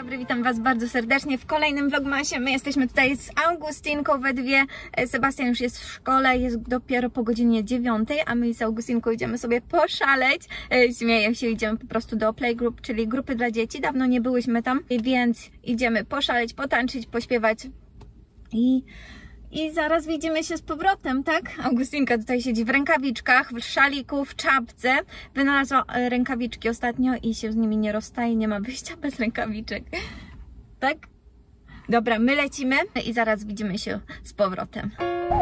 Dobry, witam Was bardzo serdecznie w kolejnym vlogmasie. My jesteśmy tutaj z Augustinką we dwie. Sebastian już jest w szkole, jest dopiero po godzinie 9, a my z Augustinką idziemy sobie poszaleć. Śmieję się, idziemy po prostu do playgroup, czyli grupy dla dzieci. Dawno nie byłyśmy tam, więc idziemy poszaleć, potańczyć, pośpiewać i zaraz widzimy się z powrotem, tak? Augustinka tutaj siedzi w rękawiczkach, w szaliku, w czapce. Wynalazła rękawiczki ostatnio i się z nimi nie rozstaje, nie ma wyjścia bez rękawiczek. Tak? Dobra, my lecimy i zaraz widzimy się z powrotem.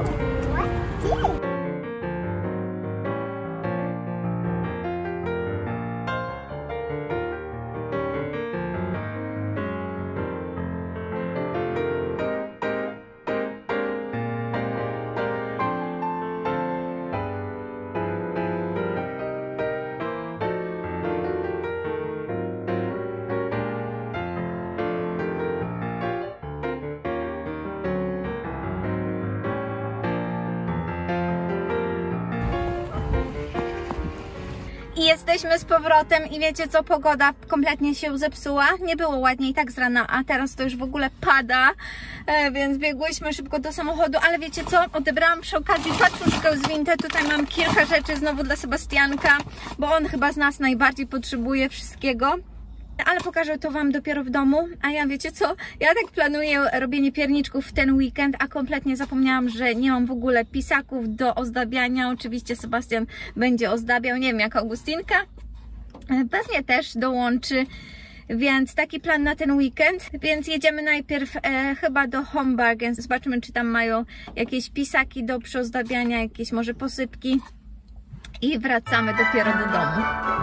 I jesteśmy z powrotem i wiecie co, pogoda kompletnie się zepsuła, nie było ładniej tak z rana, a teraz to już w ogóle pada, więc biegłyśmy szybko do samochodu, ale wiecie co, odebrałam przy okazji paczuszkę z Vinted, tutaj mam kilka rzeczy znowu dla Sebastianka, bo on chyba z nas najbardziej potrzebuje wszystkiego. Ale pokażę to Wam dopiero w domu, a ja wiecie co, ja tak planuję robienie pierniczków w ten weekend, a kompletnie zapomniałam, że nie mam w ogóle pisaków do ozdabiania. Oczywiście Sebastian będzie ozdabiał, nie wiem jak Augustinka, pewnie też dołączy, więc taki plan na ten weekend. Więc jedziemy najpierw chyba do Home Bargains, zobaczymy czy tam mają jakieś pisaki do przyozdabiania, jakieś może posypki i wracamy dopiero do domu.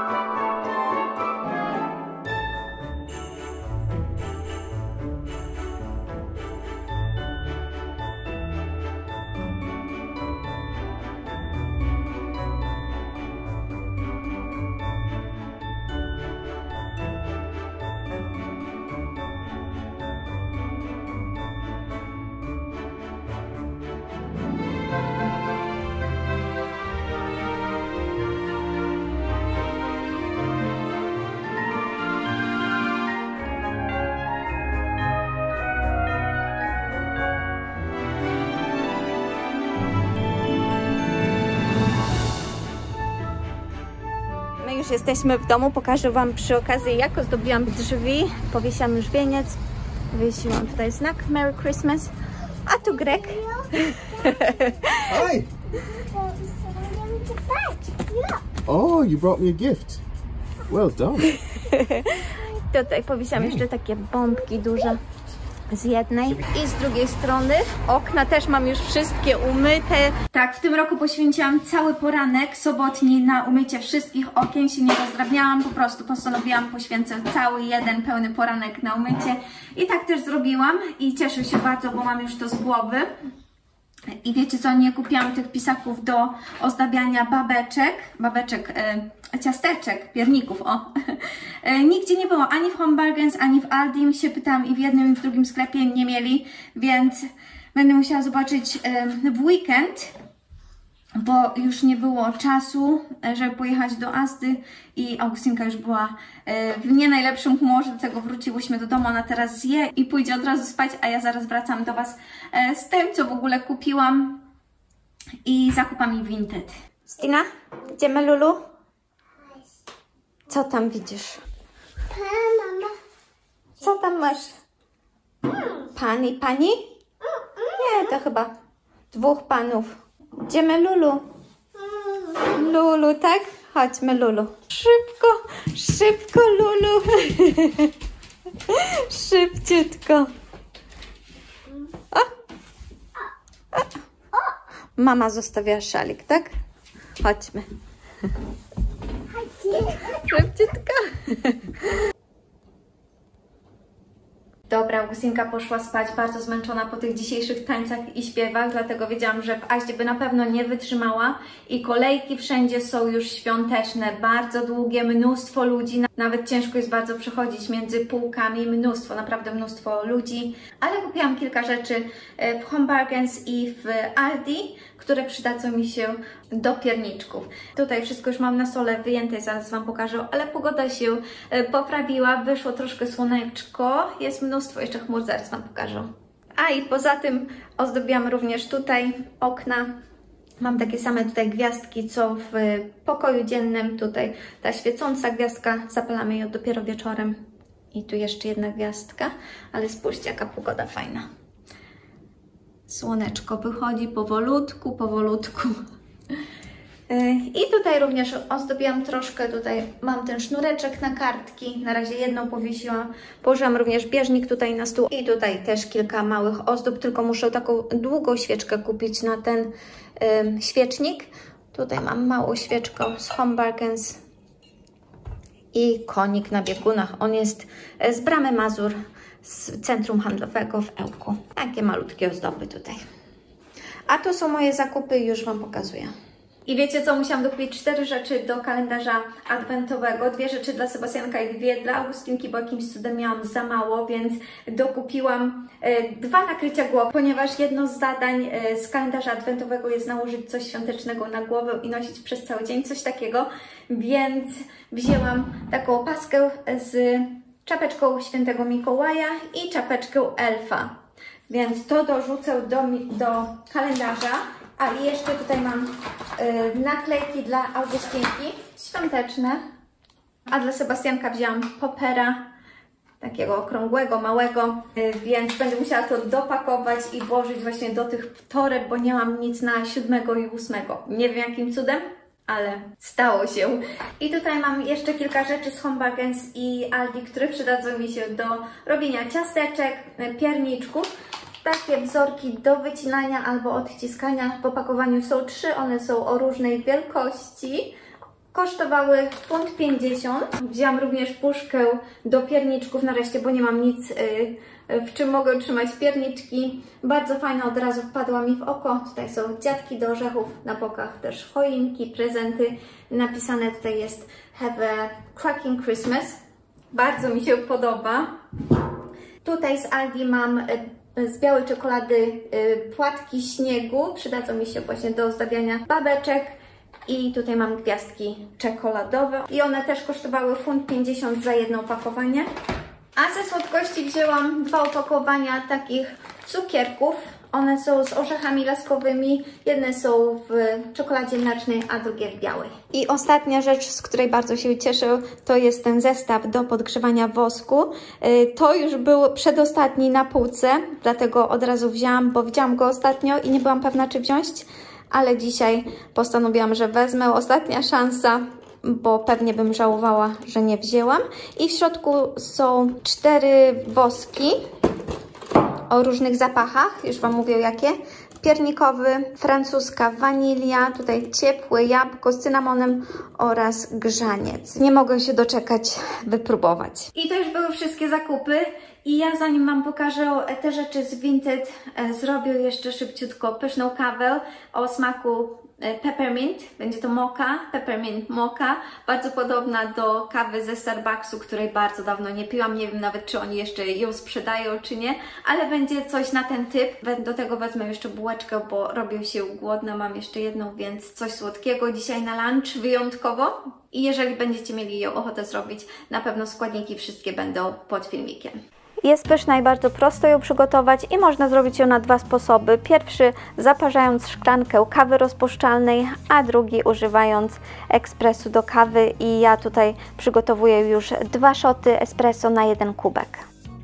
Już jesteśmy w domu, pokażę Wam przy okazji jak ozdobiłam drzwi. Powiesiłam już wieniec, wywiesiłam tutaj znak Merry Christmas, a tu Greg. Hi! Oh, you brought me a gift. Well done. Tutaj powiesiłam jeszcze takie bombki duże z jednej i z drugiej strony. Okna też mam już wszystkie umyte. Tak, w tym roku poświęciłam cały poranek sobotni na umycie wszystkich okien, się nie rozdrabniałam, po prostu postanowiłam poświęcę cały jeden pełny poranek na umycie i tak też zrobiłam i cieszę się bardzo, bo mam już to z głowy. I wiecie co, nie kupiłam tych pisaków do ozdabiania ciasteczek, pierników, o. Nigdzie nie było, ani w Home Bargains, ani w Aldim, się pytałam i w jednym i w drugim sklepie nie mieli, więc będę musiała zobaczyć w weekend, bo już nie było czasu, żeby pojechać do Asdy i Augustinka już była w nie najlepszym humorze, do tego wróciłyśmy do domu, ona teraz zje i pójdzie od razu spać, a ja zaraz wracam do Was z tym, co w ogóle kupiłam i zakupami Vinted. Stina, idziemy Lulu? Co tam widzisz? Mama. Co tam masz? Pani? Nie, to chyba dwóch panów. Idziemy Lulu. Lulu, tak? Chodźmy Lulu. Szybko Lulu. Szybciutko. O. Mama zostawia szalik, tak? Chodźmy. Szybciutko. Dobra, Augustinka poszła spać bardzo zmęczona po tych dzisiejszych tańcach i śpiewach, dlatego wiedziałam, że w Aździe by na pewno nie wytrzymała i kolejki wszędzie są już świąteczne, bardzo długie, mnóstwo ludzi, nawet ciężko jest bardzo przechodzić między półkami, mnóstwo, naprawdę mnóstwo ludzi, ale kupiłam kilka rzeczy w Home Bargains i w Aldi, które przydadzą mi się do pierniczków. Tutaj wszystko już mam na stole wyjęte, zaraz Wam pokażę, ale pogoda się poprawiła, wyszło troszkę słoneczko, jest mnóstwo jeszcze chmur, zaraz Wam pokażę. A i poza tym ozdobiłam również tutaj okna. Mam takie same tutaj gwiazdki, co w pokoju dziennym. Tutaj ta świecąca gwiazdka, zapalamy ją dopiero wieczorem. I tu jeszcze jedna gwiazdka, ale spójrzcie, jaka pogoda fajna. Słoneczko wychodzi powolutku, powolutku. I tutaj również ozdobiłam troszkę, tutaj mam ten sznureczek na kartki, na razie jedną powiesiłam, położyłam również bieżnik tutaj na stół i tutaj też kilka małych ozdób, tylko muszę taką długą świeczkę kupić na ten świecznik. Tutaj mam małą świeczkę z Home Bargains i konik na biegunach, on jest z Bramy Mazur, z centrum handlowego w Ełku. Takie malutkie ozdoby tutaj. A to są moje zakupy i już Wam pokazuję. I wiecie co? Musiałam dokupić 4 rzeczy do kalendarza adwentowego. 2 rzeczy dla Sebastianka i 2 dla Augustinki, bo jakimś cudem miałam za mało, więc dokupiłam 2 nakrycia głowy, ponieważ jedno z zadań z kalendarza adwentowego jest nałożyć coś świątecznego na głowę i nosić przez cały dzień coś takiego, więc wzięłam taką paskę z czapeczką Świętego Mikołaja i czapeczkę elfa. Więc to dorzucę do kalendarza. A i jeszcze tutaj mam naklejki dla Augustinki, świąteczne. A dla Sebastianka wzięłam popera, takiego okrągłego, małego, więc będę musiała to dopakować i włożyć właśnie do tych toreb, bo nie mam nic na 7 i 8. Nie wiem jakim cudem, ale stało się. I tutaj mam jeszcze kilka rzeczy z Home Bargains i Aldi, które przydadzą mi się do robienia ciasteczek, pierniczków. Takie wzorki do wycinania albo odciskania. W opakowaniu są 3, one są o różnej wielkości. Kosztowały 1,50 £. Wzięłam również puszkę do pierniczków nareszcie, bo nie mam nic, w czym mogę trzymać pierniczki. Bardzo fajna, od razu wpadła mi w oko. Tutaj są dziadki do orzechów, na bokach też choinki, prezenty. Napisane tutaj jest Have a Cracking Christmas. Bardzo mi się podoba. Tutaj z Aldi mam z białej czekolady płatki śniegu. Przydadzą mi się właśnie do ozdabiania babeczek. I tutaj mam gwiazdki czekoladowe. I one też kosztowały 1,50 € za jedno opakowanie. A ze słodkości wzięłam 2 opakowania takich cukierków. One są z orzechami laskowymi. Jedne są w czekoladzie mlecznej, a drugie w białej. I ostatnia rzecz, z której bardzo się cieszę, to jest ten zestaw do podgrzewania wosku. To już był przedostatni na półce, dlatego od razu wzięłam, bo widziałam go ostatnio i nie byłam pewna, czy wziąć. Ale dzisiaj postanowiłam, że wezmę. Ostatnia szansa, bo pewnie bym żałowała, że nie wzięłam. I w środku są 4 woski o różnych zapachach, już Wam mówię jakie. Piernikowy, francuska wanilia, tutaj ciepłe jabłko z cynamonem oraz grzaniec. Nie mogę się doczekać wypróbować. I to już były wszystkie zakupy. I ja zanim Wam pokażę te rzeczy z Vinted, zrobię jeszcze szybciutko pyszną kawę o smaku peppermint. Będzie to mocha, peppermint mocha. Bardzo podobna do kawy ze Starbucksu, której bardzo dawno nie piłam. Nie wiem nawet, czy oni jeszcze ją sprzedają, czy nie. Ale będzie coś na ten typ. Do tego wezmę jeszcze bułeczkę, bo robię się głodna. Mam jeszcze jedną, więc coś słodkiego dzisiaj na lunch wyjątkowo. I jeżeli będziecie mieli ją ochotę zrobić, na pewno składniki wszystkie będą pod filmikiem. Jest pyszna i bardzo prosto ją przygotować i można zrobić ją na 2 sposoby. Pierwszy zaparzając szklankę kawy rozpuszczalnej, a drugi używając ekspresu do kawy i ja tutaj przygotowuję już 2 szoty espresso na 1 kubek.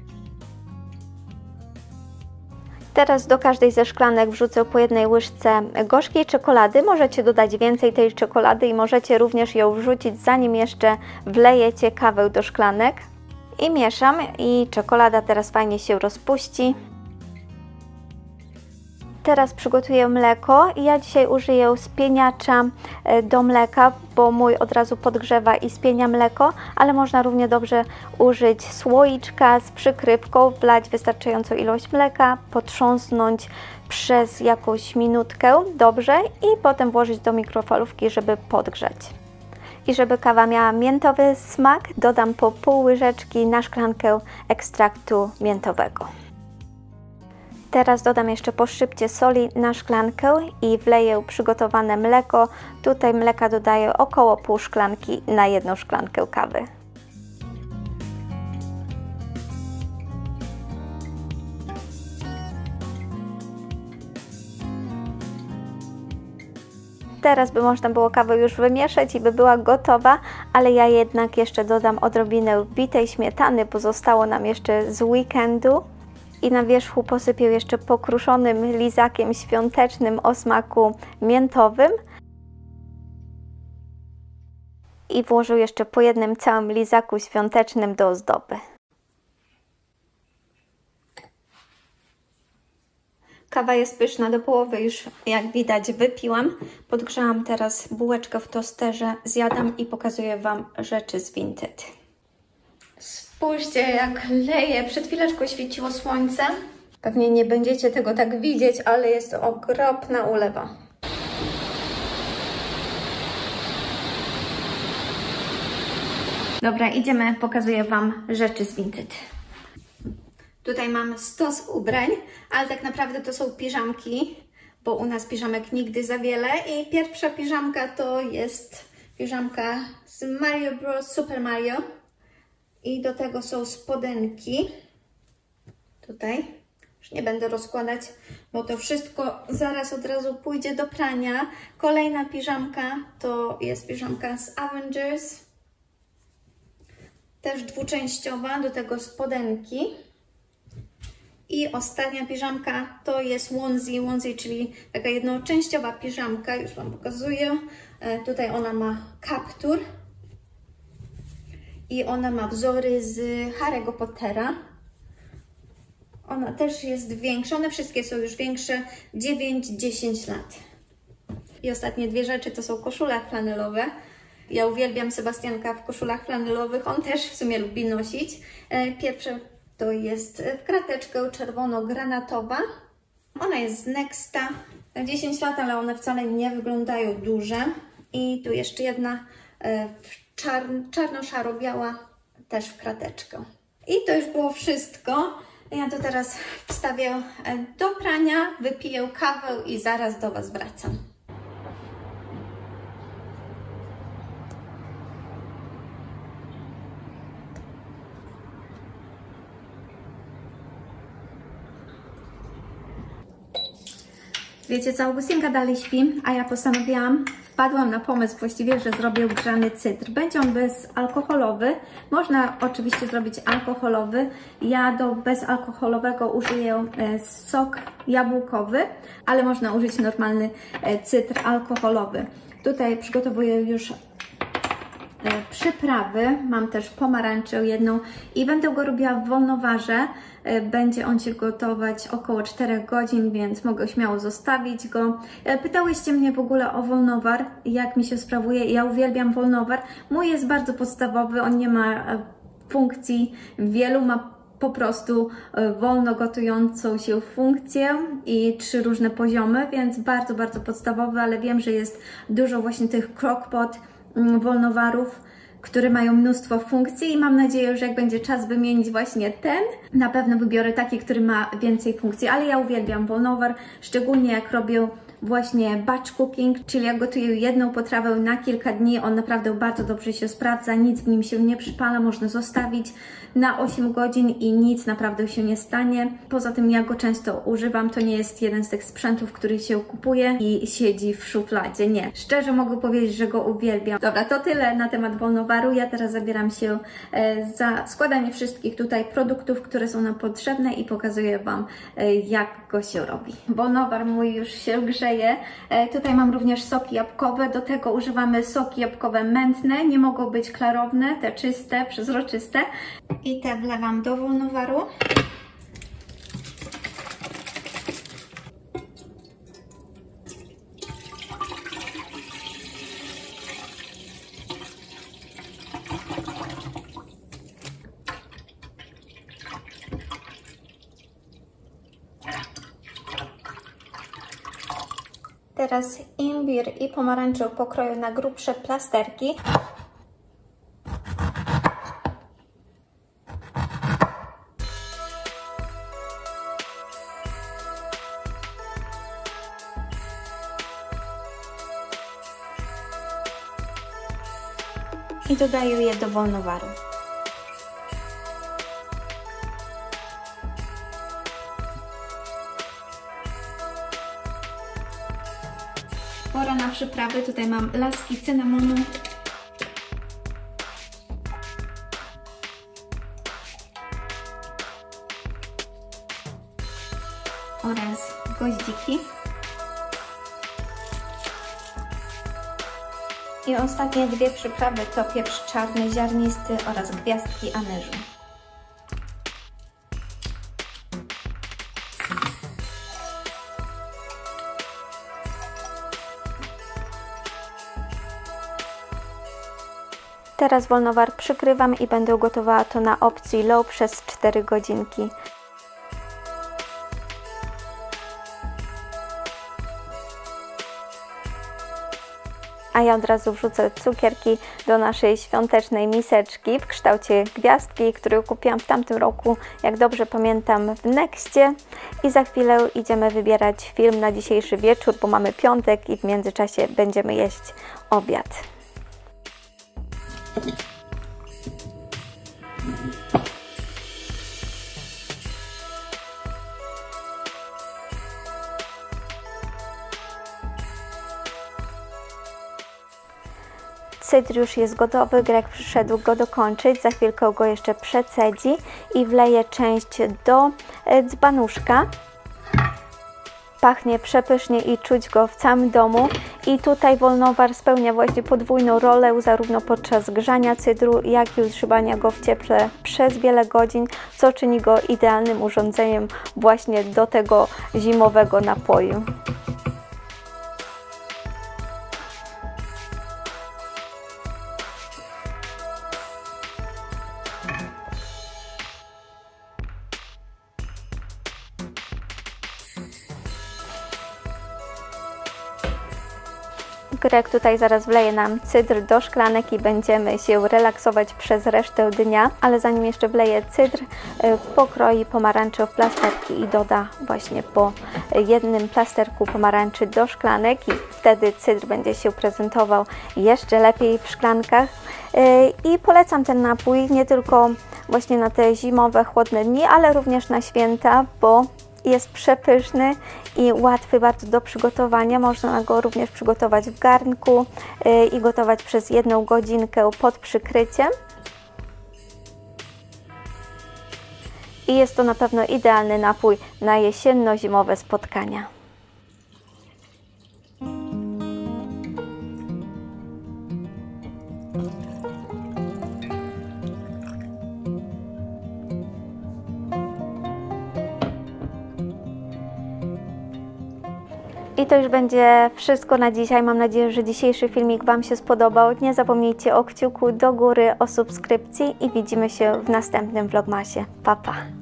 Teraz do każdej ze szklanek wrzucę po 1 łyżce gorzkiej czekolady. Możecie dodać więcej tej czekolady i możecie również ją wrzucić, zanim jeszcze wlejecie kawę do szklanek. I mieszam i czekolada teraz fajnie się rozpuści. Teraz przygotuję mleko i ja dzisiaj użyję spieniacza do mleka, bo mój od razu podgrzewa i spienia mleko, ale można równie dobrze użyć słoiczka z przykrywką, wlać wystarczającą ilość mleka, potrząsnąć przez jakąś minutkę dobrze i potem włożyć do mikrofalówki, żeby podgrzać. I żeby kawa miała miętowy smak, dodam po pół łyżeczki na szklankę ekstraktu miętowego. Teraz dodam jeszcze po szczypcie soli na szklankę i wleję przygotowane mleko. Tutaj mleka dodaję około pół szklanki na 1 szklankę kawy. Teraz by można było kawę już wymieszać i by była gotowa, ale ja jednak jeszcze dodam odrobinę bitej śmietany, bo zostało nam jeszcze z weekendu. I na wierzchu posypię jeszcze pokruszonym lizakiem świątecznym o smaku miętowym. I włożę jeszcze po jednym całym lizaku świątecznym do ozdoby. Kawa jest pyszna, do połowy już jak widać wypiłam. Podgrzałam teraz bułeczkę w tosterze, zjadam i pokazuję Wam rzeczy z Vinted. Spójrzcie jak leje, przed chwileczką świeciło słońce. Pewnie nie będziecie tego tak widzieć, ale jest okropna ulewa. Dobra, idziemy, pokazuję Wam rzeczy z Vinted. Tutaj mam stos ubrań, ale tak naprawdę to są piżamki, bo u nas piżamek nigdy za wiele. I pierwsza piżamka to jest piżamka z Mario Bros. Super Mario. I do tego są spodenki. Tutaj. Już nie będę rozkładać, bo to wszystko zaraz od razu pójdzie do prania. Kolejna piżamka to jest piżamka z Avengers. Też dwuczęściowa, do tego spodenki. I ostatnia piżamka to jest onesie, czyli taka jednoczęściowa piżamka, już Wam pokazuję. Tutaj ona ma kaptur i ona ma wzory z Harry'ego Pottera. Ona też jest większa, one wszystkie są już większe, 9-10 lat. I ostatnie dwie rzeczy to są koszule flanelowe. Ja uwielbiam Sebastianka w koszulach flanelowych, on też w sumie lubi nosić. Pierwsze to jest w krateczkę czerwono-granatowa. Ona jest z Nexta, 10 lat, ale one wcale nie wyglądają duże. I tu jeszcze jedna czarno-szaro-biała, też w krateczkę. I to już było wszystko. Ja to teraz wstawię do prania, wypiję kawę i zaraz do Was wracam. Wiecie co, Augustynka dalej śpi, a ja wpadłam na pomysł właściwie, że zrobię grzany cydr. Będzie on bezalkoholowy, można oczywiście zrobić alkoholowy. Ja do bezalkoholowego użyję sok jabłkowy, ale można użyć normalny cydr alkoholowy. Tutaj przygotowuję już przyprawy, mam też pomarańczę jedną i będę go robiła w wolnowarze. Będzie on się gotować około 4 godzin, więc mogę śmiało zostawić go. Pytałyście mnie w ogóle o wolnowar, jak mi się sprawuje. Ja uwielbiam wolnowar. Mój jest bardzo podstawowy, on nie ma funkcji wielu, ma po prostu wolno gotującą się funkcję i 3 różne poziomy, więc bardzo, bardzo podstawowy, ale wiem, że jest dużo właśnie tych crockpot wolnowarów, które mają mnóstwo funkcji i mam nadzieję, że jak będzie czas wymienić właśnie ten, na pewno wybiorę taki, który ma więcej funkcji, ale ja uwielbiam wolnowar, szczególnie jak robię właśnie batch cooking, czyli jak gotuję jedną potrawę na kilka dni, on naprawdę bardzo dobrze się sprawdza, nic w nim się nie przypala, można zostawić na 8 godzin i nic naprawdę się nie stanie. Poza tym ja go często używam, to nie jest jeden z tych sprzętów, który się kupuje i siedzi w szufladzie, nie. Szczerze mogę powiedzieć, że go uwielbiam. Dobra, to tyle na temat wolnowaru. Ja teraz zabieram się za składanie wszystkich tutaj produktów, które są nam potrzebne i pokazuję Wam, jak go się robi. Wolnowar mój już się grzeje. Tutaj mam również soki jabłkowe, do tego używamy soki jabłkowe mętne, nie mogą być klarowne, te czyste, przezroczyste. I te wlewam do wolnowaru. Teraz imbir i pomarańczę pokroję na grubsze plasterki. I dodaję je do wolnowaru. Pora na przyprawy. Tutaj mam laski cynamonu. Oraz goździki. I ostatnie dwie przyprawy to pieprz czarny, ziarnisty oraz gwiazdki anyżu. Teraz wolnowar przykrywam i będę gotowała to na opcji low przez 4 godzinki. A ja od razu wrzucę cukierki do naszej świątecznej miseczki w kształcie gwiazdki, którą kupiłam w tamtym roku, jak dobrze pamiętam, w Nexcie. I za chwilę idziemy wybierać film na dzisiejszy wieczór, bo mamy piątek i w międzyczasie będziemy jeść obiad. Cydr już jest gotowy, Greg przyszedł go dokończyć, za chwilkę go jeszcze przecedzi i wleje część do dzbanuszka. Pachnie przepysznie i czuć go w całym domu. I tutaj wolnowar spełnia właśnie podwójną rolę, zarówno podczas grzania cydru, jak i utrzymania go w cieple przez wiele godzin, co czyni go idealnym urządzeniem właśnie do tego zimowego napoju. Greg tutaj zaraz wleje nam cydr do szklanek i będziemy się relaksować przez resztę dnia, ale zanim jeszcze wleje cydr, pokroi pomarańcze w plasterki i doda właśnie po jednym plasterku pomarańczy do szklanek i wtedy cydr będzie się prezentował jeszcze lepiej w szklankach. I polecam ten napój nie tylko właśnie na te zimowe, chłodne dni, ale również na święta, bo jest przepyszny i łatwy bardzo do przygotowania. Można go również przygotować w garnku i gotować przez 1 godzinkę pod przykryciem. I jest to na pewno idealny napój na jesienno-zimowe spotkania. I to już będzie wszystko na dzisiaj. Mam nadzieję, że dzisiejszy filmik Wam się spodobał. Nie zapomnijcie o kciuku do góry, o subskrypcji i widzimy się w następnym vlogmasie. Pa, pa!